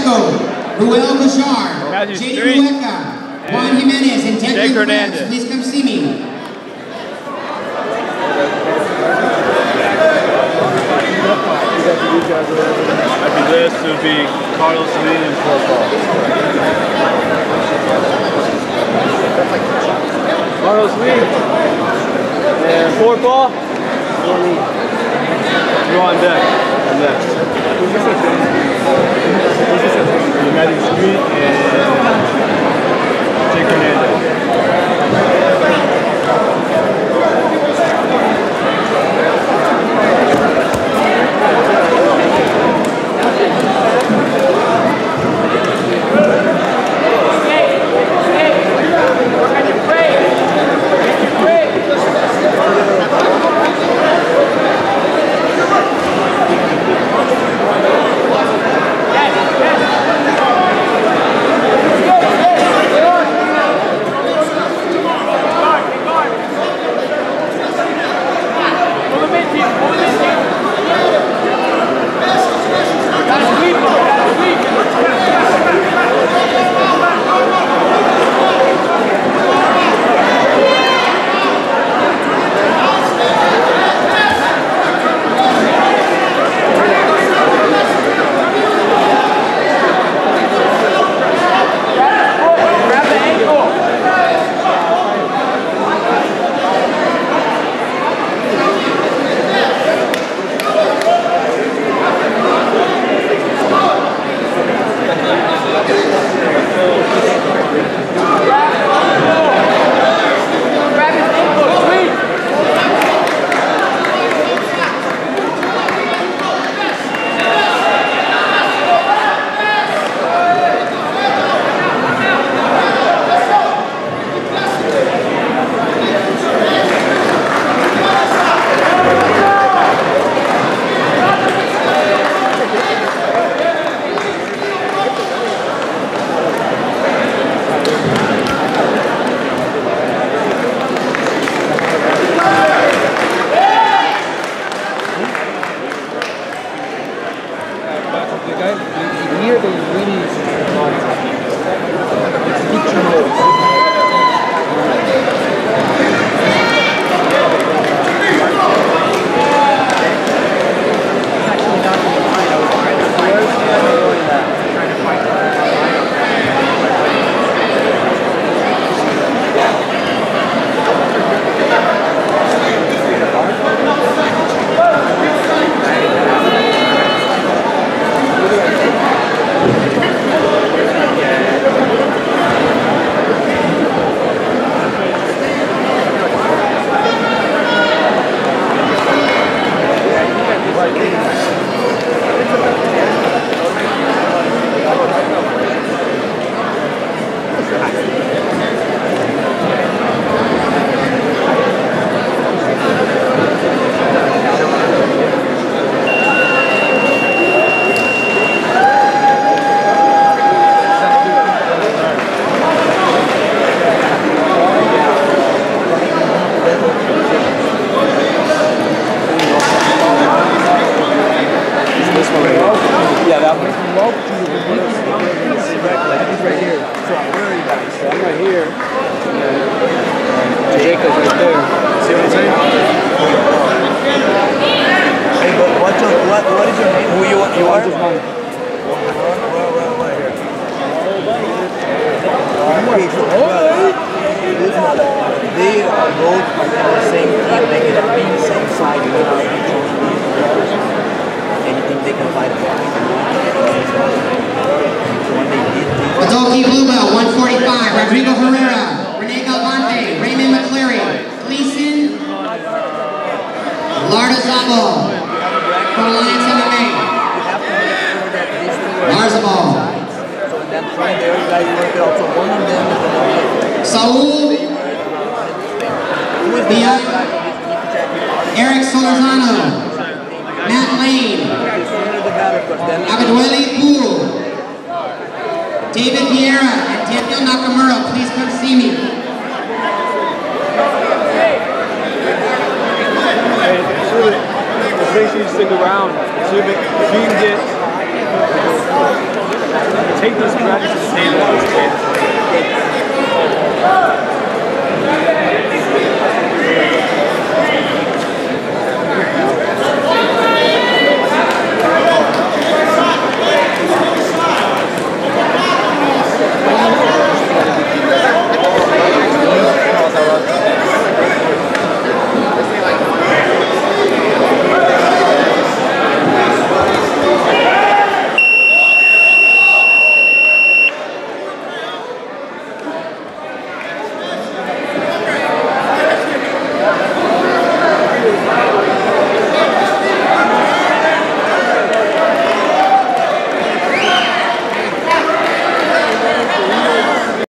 Pacheco, Ruel Bashar, JD Mueca, Juan Jimenez, and Ted Hernandez. Please come see me. After this, it would be Carlos Lee and Paul. Carlos Lee and Paul. You're on deck. I'm next. United Street and Jake Hernandez. Adolki Bluebell, 145. Rodrigo Herrera, Rene Galvante, Raymond McCleary, Gleason, Larda Zabal, for Alliance MMA. Larzabal. Saul Biak, Eric Solorzano, Matt Lane, Abedweli Poole, David Vieira, and Daniel Nakamura. Please come see me. Make sure you stick around. See if you can get take those drags to the table.